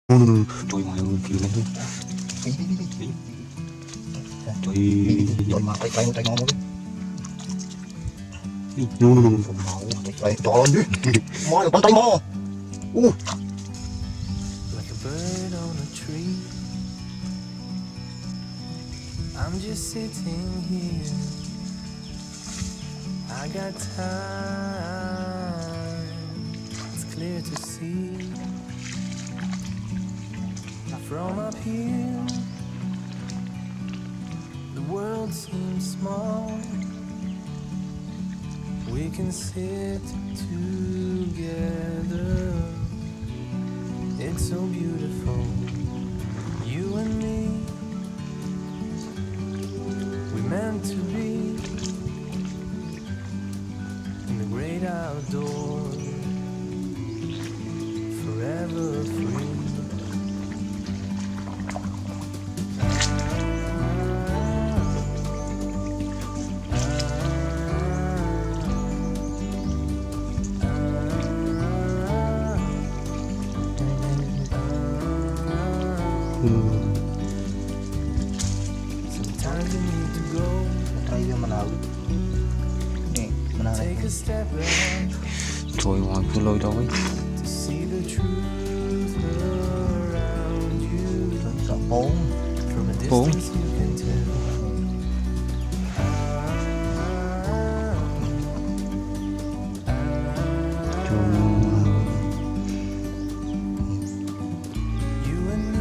Trời ngoài ơi kìa lên thôi. Trời mà tay ngon luôn. Tay to lên chứ. Mò được tay mò. Like a bird on a tree, I'm just sitting here. I got time, it's clear to see. From up here, the world seems small. We can sit together. It's so beautiful, you and me. We're meant to be in the great outdoors, forever free. Sometimes you need to go. Tay menau. Nih, menau. Take a step back Trời ngoài cứ lôi đó ấy. to see the truth around you. Sợ bốn. From a Bốn. distance you can tell. You and me,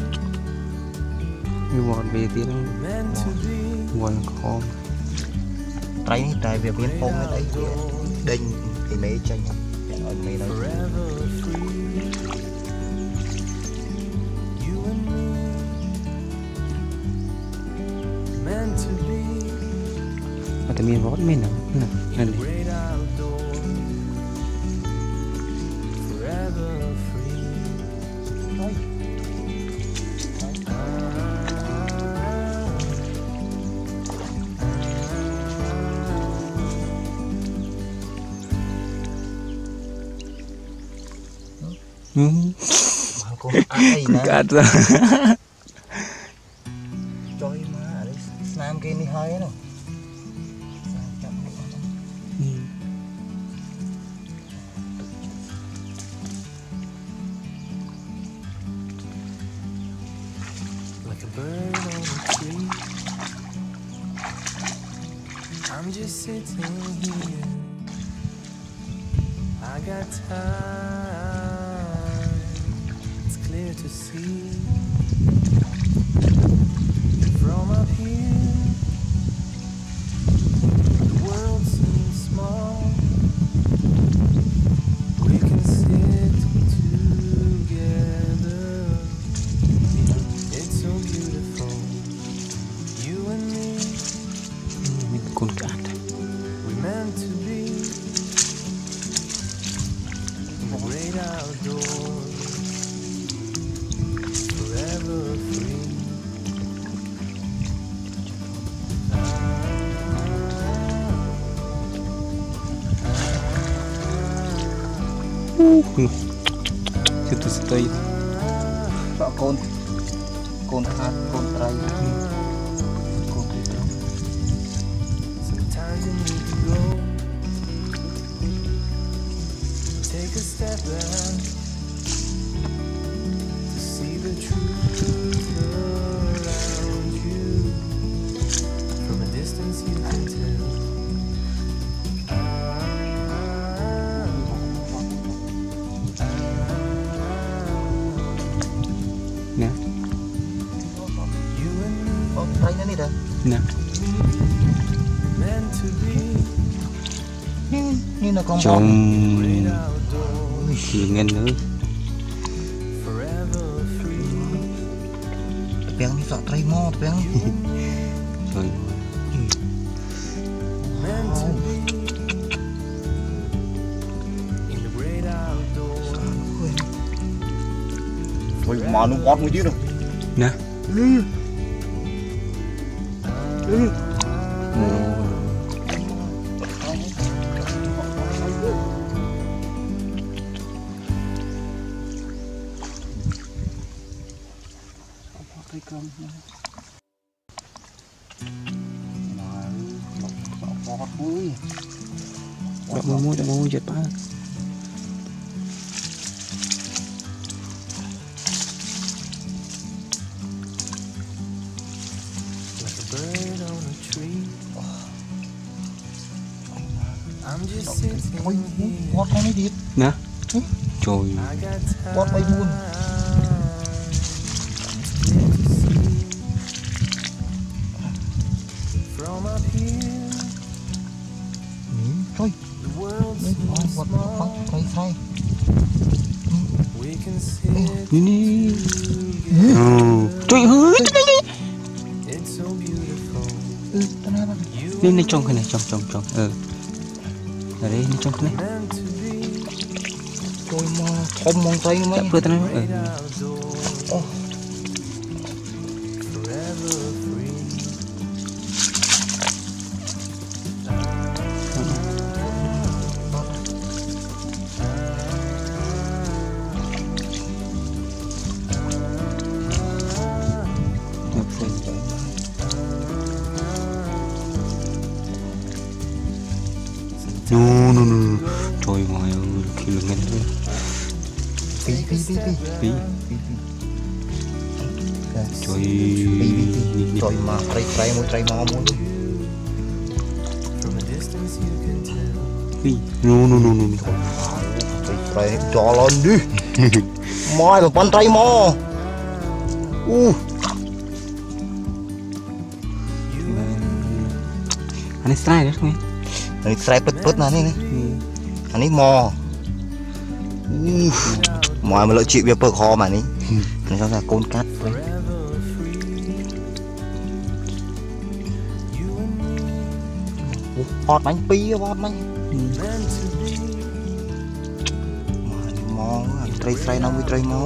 Như bọn về tí đó. meant to be Ngoài khó. Tay việc biến phong cái đấy đinh thì mấy tranh ở mấy nó forever free. You and me, meant to be Mà tại mình rót mình nào. Nè, này. great outdoors, forever free. con ai nè Cắt ra. chơi mà đấy nam kia đi hơi nó Like a bird on a tree, I'm just sitting here. I got time, it's clear to see. From up here, the world seems small. We can sit together. It's so beautiful, you and me. Con cắt. We're meant to be in the great outdoors, forever free. Situ stay. sợ con khát con trai con Sometimes you need to go, take a step back to see the truth around you. From a distance you can tell. Nè, You and me, trai nó đi đâu nè. meant to be như là con Trong great outdoors, thì ngân nữa. forever free. bèn đi sợ trai mò bèn Trời. Meant to be in the great outdoors, thôi mà nó bót mới chứ đâu Nè. Ồ. cây cơm bọt mũi đậu môi giật ba Like a bird on a tree. I'm just sitting ôi here. bọt con ấy điệp nè trời I got time bọt bay buôn from up here. thôi The world's đấy so bọt small. cây say We can sit nè together. trời ơi It's so beautiful. tên hai bạn You lên trong cái này trong ở đây lên trong cái này meant to be tôi mà không mong tay mấy đập vừa tên great outdoors. Forever free. no trời ngoài khi lưng ngân thôi phi phí trời mà trai môi trai mò muốn From a distance you can tell. phí no trai cho lên đi mai là con trai mò anh ấy sai đấy không này trai bứt nè này anh ấy mò mò mà lợi chịu việc bờ kho mà ní nó cho ra côn cát bọt bánh pi bọt bánh mò trai nó mới trai mò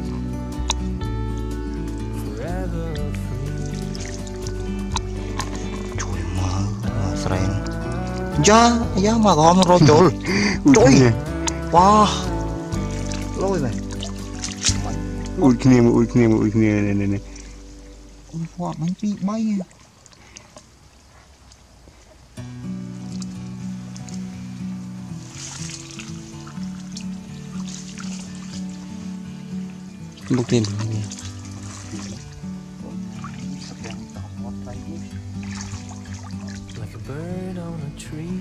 trời mà trai giá mà gom rồi trời trời wow lôi về ui kia này bọt bánh pi bay bốc tiền Like a bird on a tree.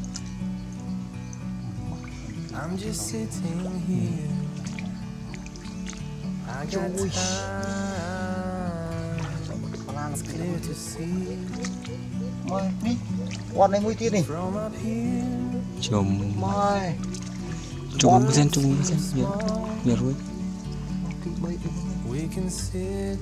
I'm just sitting here. I got time. It's clear to see mai đi bọt này mũi tiết này from up here. chồng mai chồng một sen giờ rồi We can sit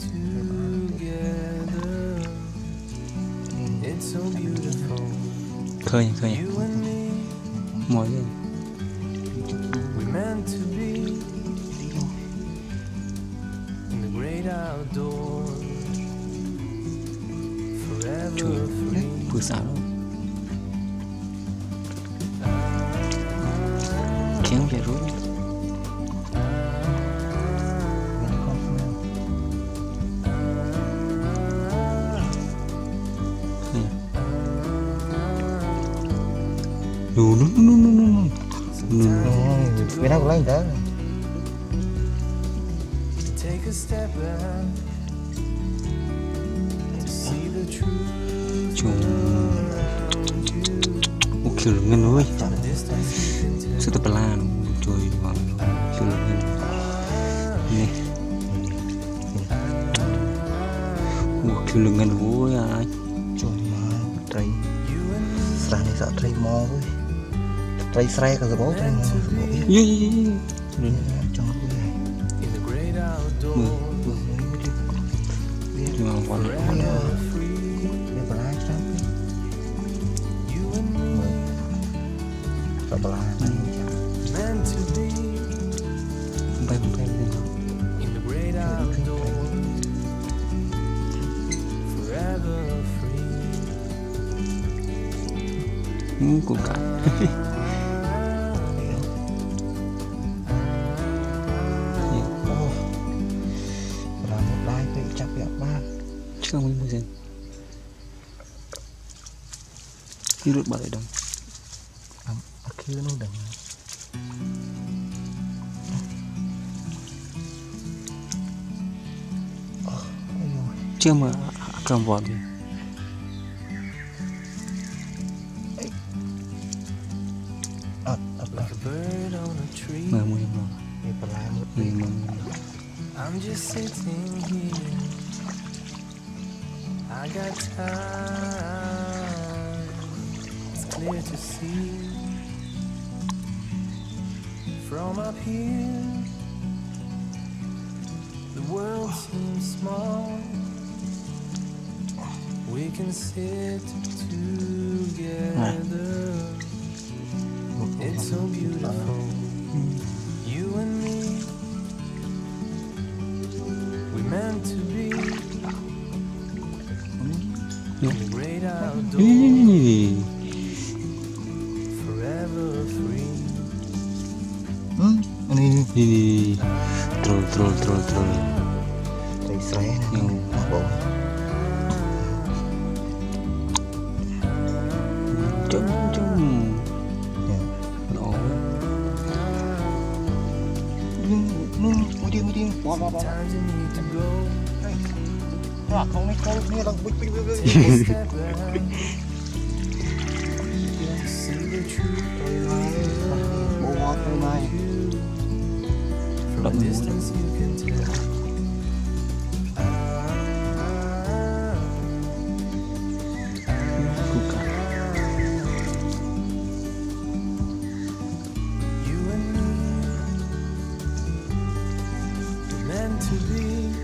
together. It's so beautiful. khơi You and me, mỏi lên we're meant to be in the great outdoors. Forever free. vừa xả đó kéo về rồi no Việt Nam có lấy đó Take a step back to see the truth chồng around you. một kiểu ngân ơi From a distance you can tell. sự tập la trời vàng kiểu ngân nè một kiểu ngân ơi ai trời mà trai sài này sợ trai mò thôi trai sài cả rồi bố trai mò cho In the great outdoors. nhưng mà còn Forever free. để bà lai sao You and me, sợ bà lai meant to be bay lên in the great outdoors. Forever free. cũng cả là một lai vậy chưa mới mua gì đi rút bảo lại đồng khi nó đừng chưa mà cầm vọt đi Like a bird on a tree. mà mua mà I'm just sitting here. I got time. It's clear to see. From up here, the world seems small. We can sit together. It's so beautiful. You and me, we meant to be in the great outdoors, forever free. đi troll Tay xé nè bộ chung nó đi bỏ Sometimes you need to go, không mấy câu nghe là step back, see the truth bộ ngọt hôm nay from a distance. You can tell. You and me, we're meant to be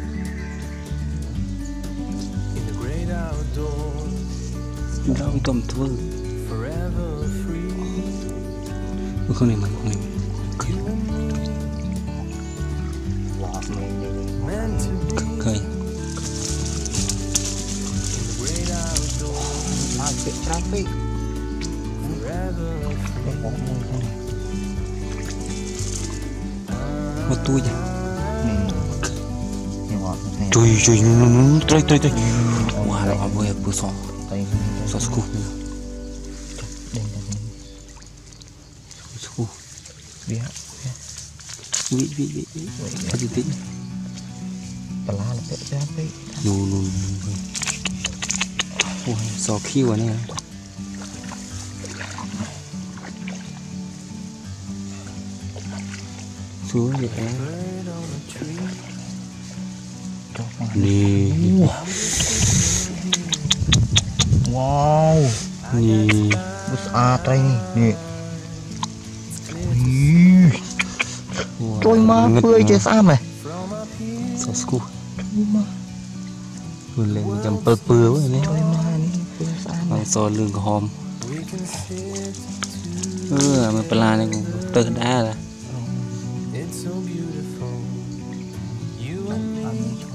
in the great outdoors, đau tầm thưa forever free. không này mình cười Meant to be cười in the great outdoors, làm chuyện traffic forever free. một tôi vậy ngọt này trời nó trời wow là vừa vừa sọ tay sọ scoop đen scoop bia vị cái gì tính bà la là chuyện traffic nù ôi sọ khiu à này xuống vậy Bird on a tree. nè wow nè bút tay nè trôi má phơi chơi sao này sọ scoop vươn lên chầm pơ quá này trôi má ní phơi sao bằng sò lưng hòm We can sit mà pala này cũng tơ đá là It's so beautiful. You and me,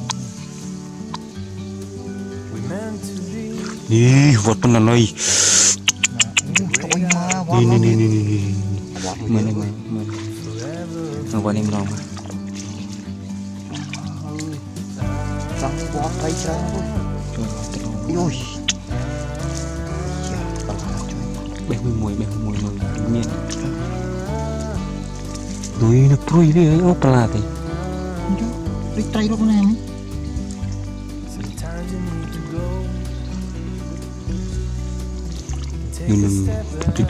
we meant to be đi vọt bên này trôi má quá nè lắm mình này forever. mà qua em lòng mà răng bó tay trái ôi bé mùi miên rồi nó prui đi ấy ốp là thì đi tay đâu con em Sometimes you need to go and take a nhưng step back to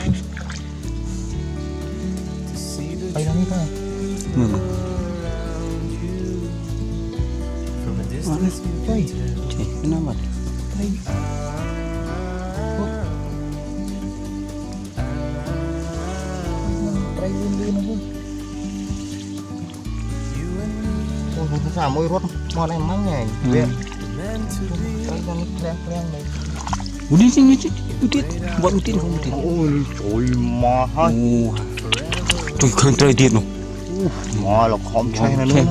see the tay đâu đi thôi mà around you. From a distance you can tell. chị cái nó mặt tay tay luôn luôn nó luôn You and me, ôi nó sao môi rót mòn em mắng nhỉ Ừ. vậy meant to be tay con nó clang này đi tiết vẫn tiết không tiết ôi trời mà hơi trời khơi trời tiết luôn mà là không chơi nữa meant to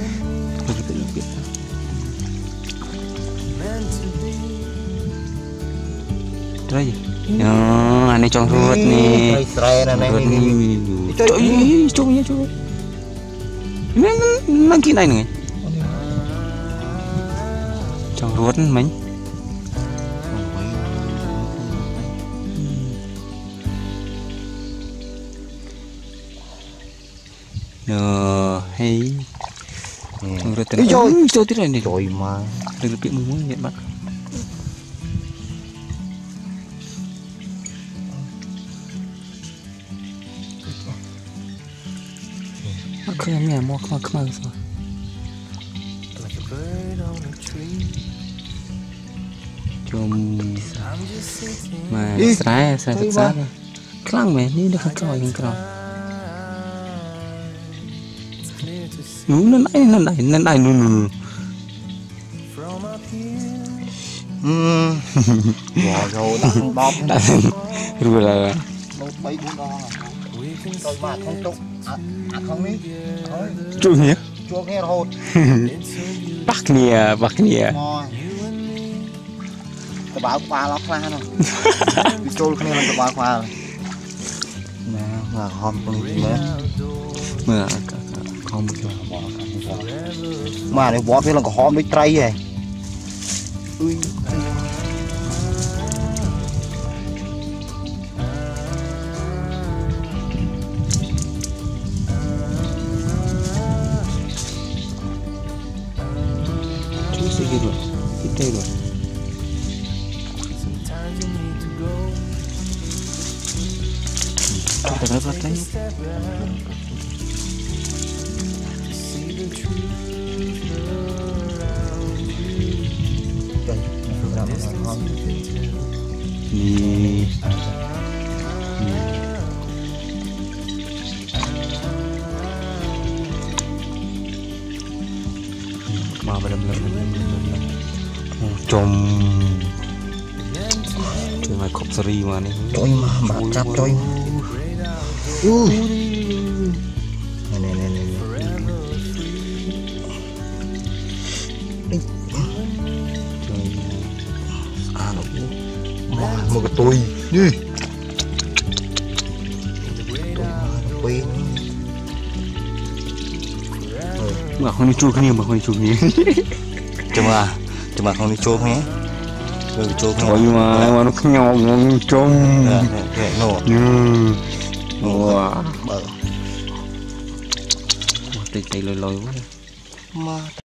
be. trời anh ấy chọn ruột nè tay sài này ruột này trời ơi trông nó kia này này trong ruột mình hay trong ruột tên cho tí này trời mà đừng bị mùi muối nhận bắt khơi nhà mua không rồi like a bird on a tree. chùm I'm just sitting mà sai thật sát khăng mẹ đi được coi không coi clear to see nó nãy nó from up here. bỏ rồi đang bóp rồi là một mấy bốn đo We can tôi mà không trúc không ní thôi chú nhé chua nghe rồi bắc nia ngon cái báo qua lóc ra rồi đi trôi cái này là cái báo qua rồi nè là hòm con gì nữa mà không mà để bóp cái là có hòm với tray vậy ui chú sẽ kia rồi ít đây rồi sometimes you need to go chúng ta rất thấy step back to see the truth around you. trời From distance you can tell. đi mà bên chồng trời mày khóc sari mà này trời mà bà chắp trời này này này trời à nó một cái tôi đi quên mà không đi chui cái mà không đi chui cái chứ mà không đi chôn nhé rồi chôn trời mà nó không nhau ngon trông nổ wow bờ tay lôi lôi quá mà